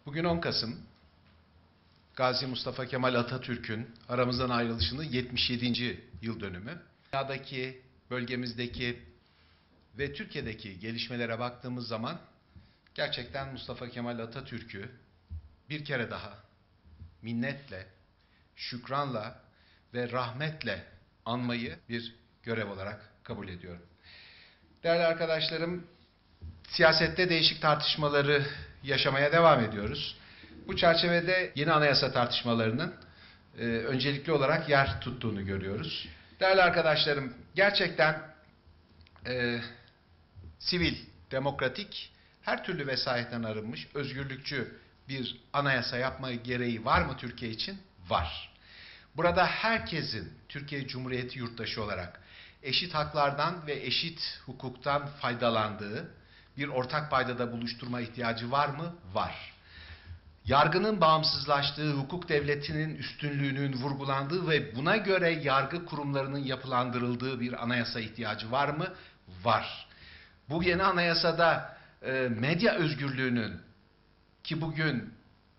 Bugün 10 Kasım, Gazi Mustafa Kemal Atatürk'ün aramızdan ayrılışının 77. yıl dönümü. Dünyadaki, bölgemizdeki ve Türkiye'deki gelişmelere baktığımız zaman gerçekten Mustafa Kemal Atatürk'ü bir kere daha minnetle, şükranla ve rahmetle anmayı bir görev olarak kabul ediyorum. Değerli arkadaşlarım, siyasette değişik tartışmaları yaşamaya devam ediyoruz. Bu çerçevede yeni anayasa tartışmalarının öncelikli olarak yer tuttuğunu görüyoruz. Değerli arkadaşlarım, gerçekten sivil, demokratik, her türlü vesayetten arınmış, özgürlükçü bir anayasa yapma gereği var mı Türkiye için? Var. Burada herkesin Türkiye Cumhuriyeti yurttaşı olarak eşit haklardan ve eşit hukuktan faydalandığı bir ortak paydada buluşturma ihtiyacı var mı? Var. Yargının bağımsızlaştığı, hukuk devletinin üstünlüğünün vurgulandığı ve buna göre yargı kurumlarının yapılandırıldığı bir anayasa ihtiyacı var mı? Var. Bu yeni anayasada medya özgürlüğünün, ki bugün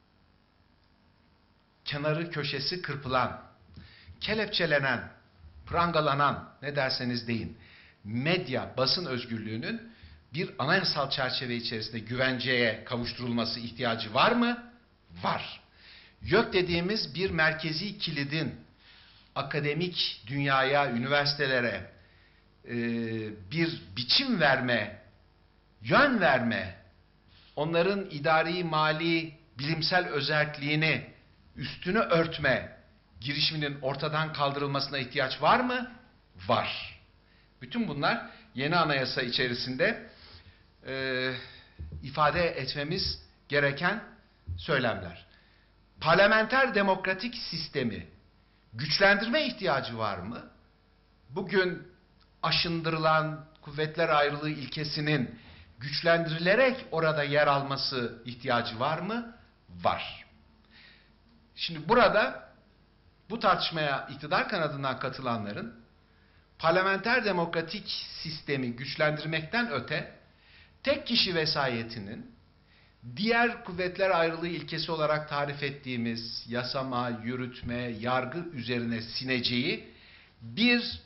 kenarı köşesi kırpılan, kelepçelenen, prangalanan, ne derseniz deyin, medya, basın özgürlüğünün bir anayasal çerçeve içerisinde güvenceye kavuşturulması ihtiyacı var mı? Var. YÖK dediğimiz bir merkezi kilidin akademik dünyaya, üniversitelere bir biçim verme, yön verme, onların idari, mali, bilimsel özerkliğini üstünü örtme girişiminin ortadan kaldırılmasına ihtiyaç var mı? Var. Bütün bunlar yeni anayasa içerisinde ifade etmemiz gereken söylemler. Parlamenter demokratik sistemi güçlendirme ihtiyacı var mı? Bugün aşındırılan kuvvetler ayrılığı ilkesinin güçlendirilerek orada yer alması ihtiyacı var mı? Var. Şimdi burada bu tartışmaya iktidar kanadından katılanların parlamenter demokratik sistemi güçlendirmekten öte tek kişi vesayetinin diğer kuvvetler ayrılığı ilkesi olarak tarif ettiğimiz yasama, yürütme, yargı üzerine sineceği bir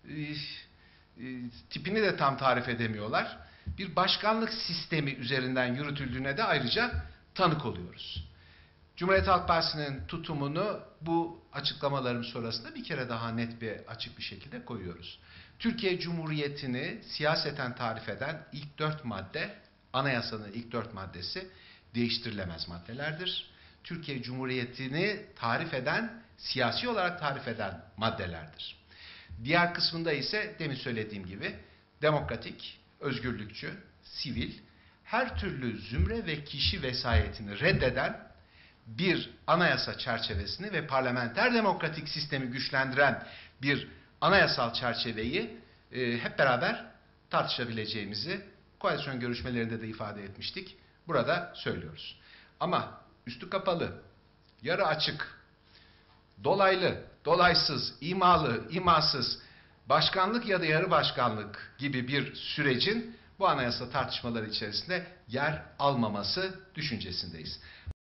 tipini de tam tarif edemiyorlar. Bir başkanlık sistemi üzerinden yürütüldüğüne de ayrıca tanık oluyoruz. Cumhuriyet Halk Partisi'nin tutumunu bu açıklamalarım sonrasında bir kere daha net ve açık bir şekilde koyuyoruz. Türkiye Cumhuriyeti'ni siyaseten tarif eden ilk 4 madde, anayasanın ilk 4 maddesi değiştirilemez maddelerdir. Türkiye Cumhuriyeti'ni tarif eden, siyasi olarak tarif eden maddelerdir. Diğer kısmında ise demin söylediğim gibi demokratik, özgürlükçü, sivil, her türlü zümre ve kişi vesayetini reddeden bir anayasa çerçevesini ve parlamenter demokratik sistemi güçlendiren bir anayasal çerçeveyi hep beraber tartışabileceğimizi koalisyon görüşmelerinde de ifade etmiştik. Burada söylüyoruz. Ama üstü kapalı, yarı açık, dolaylı, dolaysız, imalı, imasız, başkanlık ya da yarı başkanlık gibi bir sürecin bu anayasa tartışmaları içerisinde yer almaması düşüncesindeyiz.